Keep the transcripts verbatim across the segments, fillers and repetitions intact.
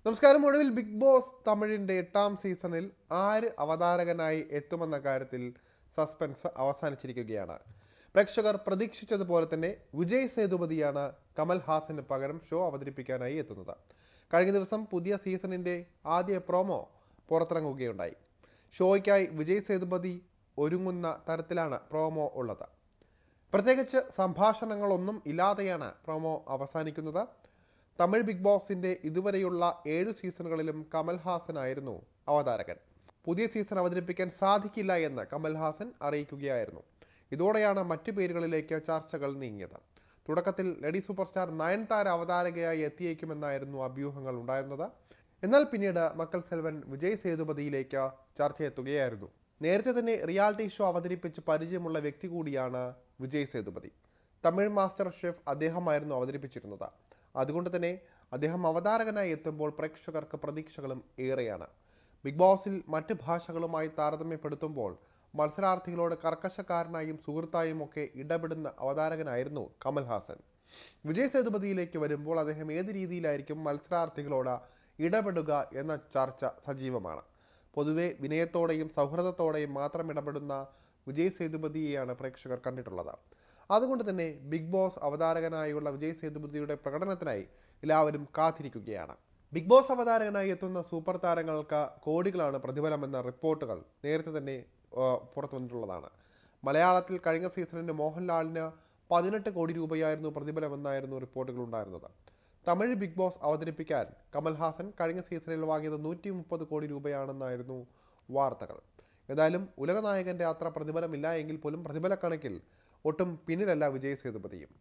നമസ്കാരം. ഒടുവിൽ big boss തമിഴിന്റെ എട്ടാം സീസണിൽ ആര് അവതാരകനായി എത്തുമെന്ന കാര്യത്തിൽ സസ്പെൻസ് അവസാനിച്ചിരിക്കുകയാണ്. പ്രേക്ഷകർ പ്രതീക്ഷിച്ചതുപോലെ തന്നെ വിജയ് സേതുപതിയാണ് കമൽ ഹാസന് പകരം ഷോ അവതരിപ്പിക്കാനായി എത്തുന്നത്. കഴിഞ്ഞ ദിവസം പുതിയ സീസണിന്റെ ആദ്യ പ്രോമോ പുറത്തിറങ്ങുകയുണ്ടായി. ഷോയ്ക്കായി വിജയ് സേതുപതി ഒരുങ്ങുന്ന തരത്തിലാണ് പ്രോമോ ഉള്ളത്. പ്രത്യേകിച്ച് സംഭാഷണങ്ങളൊന്നും ഇല്ലാതെയാണ് പ്രോമോ അവസാനിക്കുന്നത്. തമിഴ് ബിഗ് ബോസിന്റെ ഇതുവരെയുള്ള ഏഴു സീസണുകളിലും കമൽ ഹാസൻ ആയിരുന്നു അവതാരകൻ. പുതിയ സീസൺ അവതരിപ്പിക്കാൻ സാധിക്കില്ല എന്ന് കമൽ ഹാസൻ അറിയിക്കുകയായിരുന്നു. ഇതോടെയാണ് മറ്റു പേരുകളിലേക്ക് ചർച്ചകൾ നീങ്ങിയത്. തുടക്കത്തിൽ ലേഡി സൂപ്പർ സ്റ്റാർ നയൻതാര അവതാരകയായി എത്തിയേക്കുമെന്നായിരുന്നു അഭ്യൂഹങ്ങൾ ഉണ്ടായിരുന്നത്. എന്നാൽ പിന്നീട് മക്കൾ സെൽവൻ വിജയ് സേതുപതിയിലേക്ക് ചർച്ചയെത്തുകയായിരുന്നു. നേരത്തെ തന്നെ റിയാലിറ്റി ഷോ അവതരിപ്പിച്ച് പരിചയമുള്ള വ്യക്തി കൂടിയാണ് വിജയ് സേതുപതി. തമിഴ് മാസ്റ്റർ ഷെഫ് അദ്ദേഹമായിരുന്നു അവതരിപ്പിച്ചിരുന്നത്. അതുകൊണ്ട് തന്നെ അദ്ദേഹം അവതാരകനായി എത്തുമ്പോൾ പ്രേക്ഷകർക്ക് പ്രതീക്ഷകളും ഏറെയാണ്. ബിഗ് ബോസിൽ മറ്റ് ഭാഷകളുമായി താരതമ്യപ്പെടുത്തുമ്പോൾ മത്സരാർത്ഥികളോട് കർക്കശക്കാരനായും സുഹൃത്തായും ഒക്കെ ഇടപെടുന്ന അവതാരകനായിരുന്നു കമൽ ഹാസൻ. വിജയ് സേതുപതിയിലേക്ക് വരുമ്പോൾ അദ്ദേഹം ഏത് രീതിയിലായിരിക്കും മത്സരാർത്ഥികളോട് ഇടപെടുക എന്ന ചർച്ച സജീവമാണ്. പൊതുവെ വിനയത്തോടെയും സൗഹൃദത്തോടെയും മാത്രം ഇടപെടുന്ന വിജയ് സേതുപതിയെയാണ് പ്രേക്ഷകർ കണ്ടിട്ടുള്ളത്. അതുകൊണ്ട് തന്നെ ബിഗ് ബോസ് അവതാരകനായുള്ള വിജയ് സേതുപതിയുടെ പ്രകടനത്തിനായി എല്ലാവരും കാത്തിരിക്കുകയാണ്. ബിഗ് ബോസ് അവതാരകനായി എത്തുന്ന സൂപ്പർ താരങ്ങൾക്ക് കോടികളാണ് പ്രതിഫലമെന്ന റിപ്പോർട്ടുകൾ നേരത്തെ തന്നെ പുറത്തു വന്നിട്ടുള്ളതാണ്. മലയാളത്തിൽ കഴിഞ്ഞ സീസണിന് മോഹൻലാലിന് പതിനെട്ട് കോടി രൂപയായിരുന്നു പ്രതിഫലമെന്നായിരുന്നു റിപ്പോർട്ടുകൾ ഉണ്ടായിരുന്നത്. തമിഴ് ബിഗ് ബോസ് അവതരിപ്പിക്കാൻ കമൽ ഹാസൻ കഴിഞ്ഞ സീസണിൽ വാങ്ങിയത് നൂറ്റി മുപ്പത് കോടി രൂപയാണെന്നായിരുന്നു വാർത്തകൾ. ഏതായാലും ഉലകനായകന്റെ അത്ര പ്രതിഫലമില്ല എങ്കിൽ പോലും പ്രതിഫല കണക്കിൽ ഒട്ടും പിന്നിലല്ല വിജയ് സേതുപതിയും.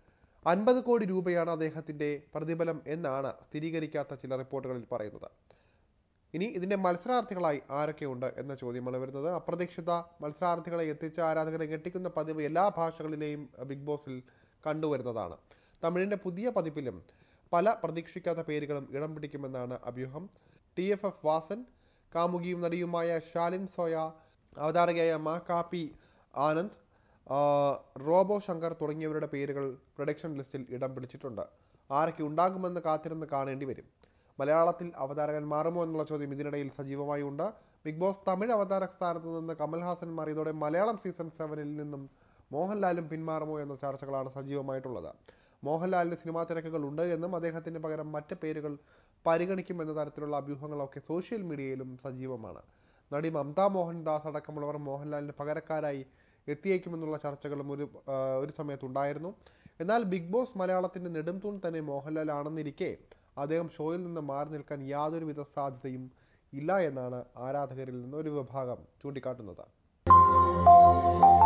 അൻപത് കോടി രൂപയാണ് അദ്ദേഹത്തിൻ്റെ പ്രതിഫലം എന്നാണ് സ്ഥിരീകരിക്കാത്ത ചില റിപ്പോർട്ടുകളിൽ പറയുന്നത്. ഇനി ഇതിൻ്റെ മത്സരാർത്ഥികളായി ആരൊക്കെയുണ്ട് എന്ന ചോദ്യമാണ് വരുന്നത്. അപ്രതീക്ഷിത മത്സരാർത്ഥികളെ എത്തിച്ച ആരാധകരെ ഞെട്ടിക്കുന്ന പതിവ് എല്ലാ ഭാഷകളിലെയും ബിഗ് ബോസിൽ കണ്ടുവരുന്നതാണ്. തമിഴിൻ്റെ പുതിയ പതിപ്പിലും പല പ്രതീക്ഷിക്കാത്ത പേരുകളും ഇടം പിടിക്കുമെന്നാണ് അഭ്യൂഹം. ടി എഫ് എഫ് വാസൻ, കാമുകിയും നടിയുമായ ഷാലിൻ സോയ, അവതാരകയായ മാ കാപ്പി ആനന്ദ്, റോബോ ശങ്കർ തുടങ്ങിയവരുടെ പേരുകൾ പ്രൊഡക്ഷൻ ലിസ്റ്റിൽ ഇടം പിടിച്ചിട്ടുണ്ട്. ആരൊക്കെ ഉണ്ടാകുമെന്ന് കാത്തിരുന്ന് കാണേണ്ടി വരും. മലയാളത്തിൽ അവതാരകൻ മാറുമോ എന്നുള്ള ചോദ്യം ഇതിനിടയിൽ സജീവമായി ഉണ്ട്. ബിഗ് ബോസ് തമിഴ് അവതാരക സ്ഥാനത്ത് നിന്ന് കമൽ ഹാസൻ മാറിയതോടെ മലയാളം സീസൺ സെവനിൽ നിന്നും മോഹൻലാലും പിന്മാറുമോ എന്ന ചർച്ചകളാണ് സജീവമായിട്ടുള്ളത്. മോഹൻലാലിന് സിനിമാ തിരക്കുകൾ ഉണ്ട് എന്നും അദ്ദേഹത്തിന് പകരം മറ്റ് പേരുകൾ പരിഗണിക്കുമെന്ന തരത്തിലുള്ള അഭ്യൂഹങ്ങളൊക്കെ സോഷ്യൽ മീഡിയയിലും സജീവമാണ്. നടി മമത മോഹൻദാസ് അടക്കമുള്ളവർ മോഹൻലാലിന് പകരക്കാരായി എത്തിയേക്കുമെന്നുള്ള ചർച്ചകളും ഒരു ഒരു സമയത്തുണ്ടായിരുന്നു. എന്നാൽ ബിഗ് ബോസ് മലയാളത്തിൻ്റെ നെടുംതൂൺ തന്നെ മോഹൻലാൽ ആണെന്നിരിക്കെ അദ്ദേഹം ഷോയിൽ നിന്ന് മാറി നിൽക്കാൻ യാതൊരുവിധ സാധ്യതയും ഇല്ല എന്നാണ് ആരാധകരിൽ നിന്ന് ഒരു വിഭാഗം ചൂണ്ടിക്കാട്ടുന്നത്.